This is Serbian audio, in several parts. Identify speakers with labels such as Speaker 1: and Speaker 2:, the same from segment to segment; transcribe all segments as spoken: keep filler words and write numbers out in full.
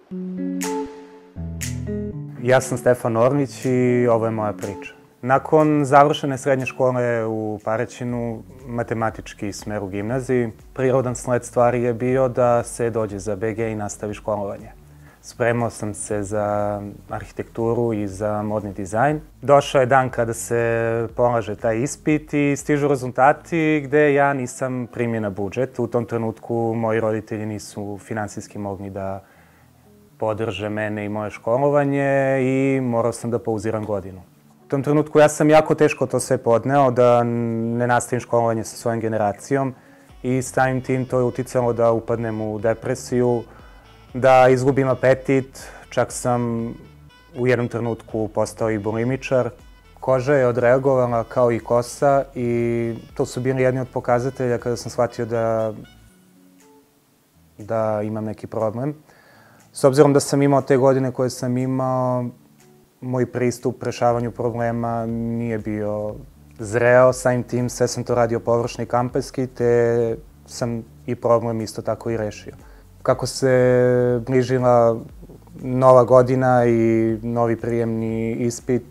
Speaker 1: Ja sam Stefan Orlić i ovo je moja priča. Nakon završene srednje škole u Paraćinu, matematički smer u gimnaziji, prirodan sled stvari je bio da se dođe za be ge i nastavi školovanje. Spremao sam se za arhitekturu i za modni dizajn. Došao je dan kada se polaže taj ispit i stižu rezultati gde ja nisam primljen na budžet. U tom trenutku moji roditelji nisu finansijski mogli da podrže mene i moje školovanje i morao sam da pauziram godinu. U tom trenutku ja sam jako teško to sve podneo, da ne nastavim školovanje sa svojom generacijom i samim tim to je uticalo da upadnem u depresiju, da izgubim apetit, čak sam u jednom trenutku postao i bulimičar. Koža je odreagovala kao i kosa i to su bili jedni od pokazatelja kada sam shvatio da, da imam neki problem. S obzirom da sam imao te godine koje sam imao, moj pristup rešavanju problema nije bio zreo, samim tim sve sam to radio površno i kampanjski, te sam i problem isto tako i rešio. Kako se bližila nova godina i novi prijemni ispit,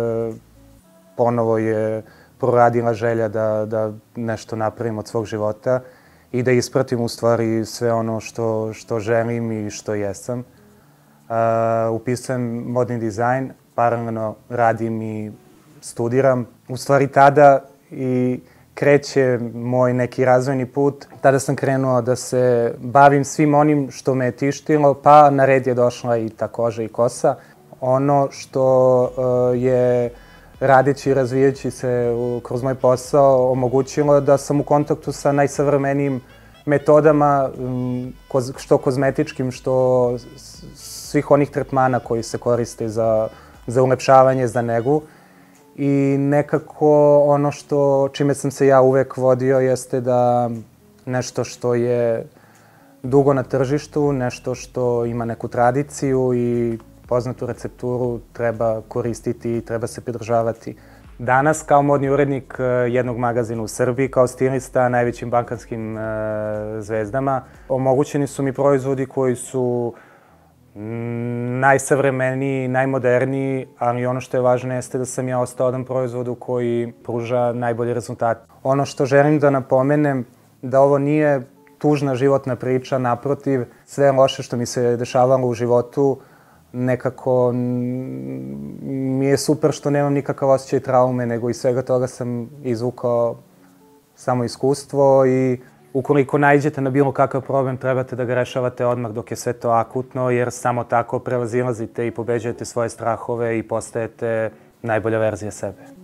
Speaker 1: ponovo je proradila želja da, da nešto napravim od svog života i da ispratim u stvari sve ono što, što želim i što jesam. Uh, upisujem modni dizajn, paralelno radim i studiram. U stvari tada i kreće moj neki razvojni put. Tada sam krenuo da se bavim svim onim što me je tištilo, pa na red je došla i ta koža i kosa. Ono što uh, je radeći i razvijajući se kroz moj posao omogućilo da sam u kontaktu sa najsavremenijim metodama, što kozmetičkim, što svih onih tretmana koji se koriste za, za ulepšavanje, za negu. I nekako ono što, čime sam se ja uvek vodio jeste da nešto što je dugo na tržištu, nešto što ima neku tradiciju i poznatu recepturu treba koristiti i treba se pridržavati. Danas, kao modni urednik jednog magazina u Srbiji, kao stilista najvećim balkanskim e, zvezdama, omogućeni su mi proizvodi koji su najsavremeniji, najmoderniji, ali ono što je važno jeste da sam ja ostao odan proizvodu koji pruža najbolji rezultat. Ono što želim da napomenem, da ovo nije tužna životna priča, naprotiv, sve loše što mi se dešavalo u životu, nekako mi je super što nemam nikakav osjećaj traume, nego iz svega toga sam izvukao samo iskustvo i ukoliko naiđete na bilo kakav problem, trebate da ga rešavate odmah dok je sve to akutno, jer samo tako prevazilazite i pobeđujete svoje strahove i postajete najbolja verzija sebe.